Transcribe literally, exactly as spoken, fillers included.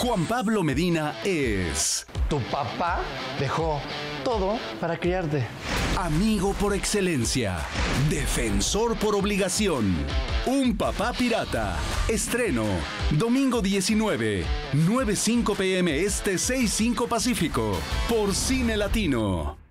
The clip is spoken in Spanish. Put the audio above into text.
Juan Pablo Medina es... Tu papá dejó todo para criarte. Amigo por excelencia. Defensor por obligación. Un papá pirata. Estreno. Domingo diecinueve. nueve cinco p m Este, seis cinco Pacífico. Por Cine Latino.